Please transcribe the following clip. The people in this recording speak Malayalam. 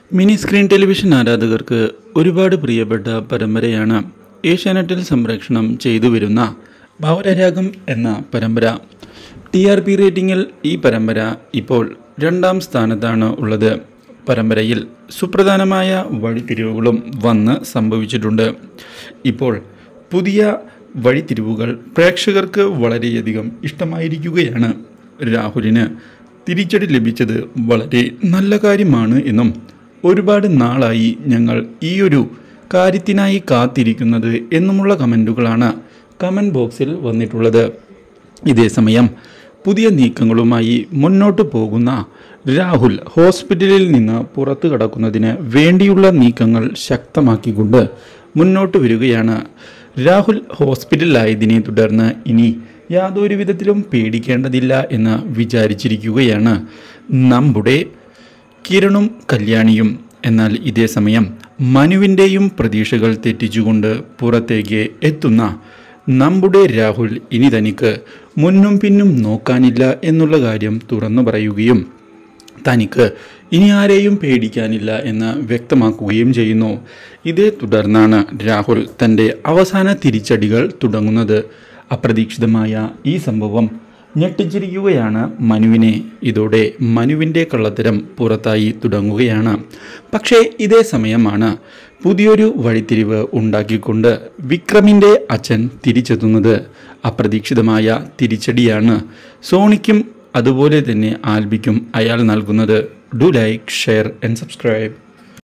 മിനി സ്ക്രീൻ ടെലിവിഷൻ ആരാധകർക്ക് ഒരുപാട് പ്രിയപ്പെട്ട പരമ്പരയാണ് ഏഷ്യാനെറ്റിൽ സംപ്രേഷണം ചെയ്തു വരുന്ന ഭവനരാഗം എന്ന പരമ്പര. TRP റേറ്റിംഗിൽ ഈ പരമ്പര ഇപ്പോൾ 2ാം സ്ഥാനത്താണ് ഉള്ളത്. പരമ്പരയിൽ സുപ്രധാനമായ വഴിത്തിരിവുകളും വന്ന് സംഭവിച്ചിട്ടുണ്ട്. ഇപ്പോൾ പുതിയ വഴിത്തിരിവുകൾ പ്രേക്ഷകർക്ക് വളരെയധികം ഇഷ്ടമായിരിക്കുകയാണ്. രാഹുലിന് തിരിച്ചടി ലഭിച്ചത് വളരെ നല്ല കാര്യമാണ് എന്നും ഒരുപാട് നാളായി ഞങ്ങൾ ഈയൊരു കാര്യത്തിനായി കാത്തിരിക്കുന്നത് എന്നുമുള്ള കമൻറ്റുകളാണ് കമൻറ്റ് ബോക്സിൽ വന്നിട്ടുള്ളത്. ഇതേസമയം പുതിയ നീക്കങ്ങളുമായി മുന്നോട്ട് പോകുന്ന രാഹുൽ ഹോസ്പിറ്റലിൽ നിന്ന് പുറത്തു കടക്കുന്നതിന് വേണ്ടിയുള്ള നീക്കങ്ങൾ ശക്തമാക്കിക്കൊണ്ട് മുന്നോട്ട് വരികയാണ്. രാഹുൽ ഹോസ്പിറ്റലിലായതിനെ തുടർന്ന് ഇനി യാതൊരു വിധത്തിലും പേടിക്കേണ്ടതില്ല എന്ന് വിചാരിച്ചിരിക്കുകയാണ് നമ്മുടെ കിരണും കല്യാണിയും. എന്നാൽ ഇതേസമയം മനുവിൻ്റെയും പ്രതീക്ഷകൾ തെറ്റിച്ചുകൊണ്ട് പുറത്തേക്ക് എത്തുന്ന നമ്മുടെ രാഹുൽ ഇനി തനിക്ക് മുന്നും പിന്നും നോക്കാനില്ല എന്നുള്ള കാര്യം തുറന്നു പറയുകയും തനിക്ക് ഇനി ആരെയും പേടിക്കാനില്ല എന്ന് വ്യക്തമാക്കുകയും ചെയ്യുന്നു. ഇതേ തുടർന്നാണ് രാഹുൽ തൻ്റെ അവസാന തിരിച്ചടികൾ തുടങ്ങുന്നത്. അപ്രതീക്ഷിതമായ ഈ സംഭവം ഞെട്ടിച്ചിരിക്കുകയാണ് മനുവിനെ. ഇതോടെ മനുവിൻ്റെ കള്ളത്തരം പുറത്തായി തുടങ്ങുകയാണ്. പക്ഷേ ഇതേ സമയമാണ് പുതിയൊരു വഴിത്തിരിവ് ഉണ്ടാക്കിക്കൊണ്ട് വിക്രമിൻ്റെ അച്ഛൻ തിരിച്ചെത്തുന്നത്. അപ്രതീക്ഷിതമായ തിരിച്ചടിയാണ് സോണിക്കും അതുപോലെ തന്നെ ആൽബിക്കും അയാൾ നൽകുന്നത്. Do like, share and subscribe.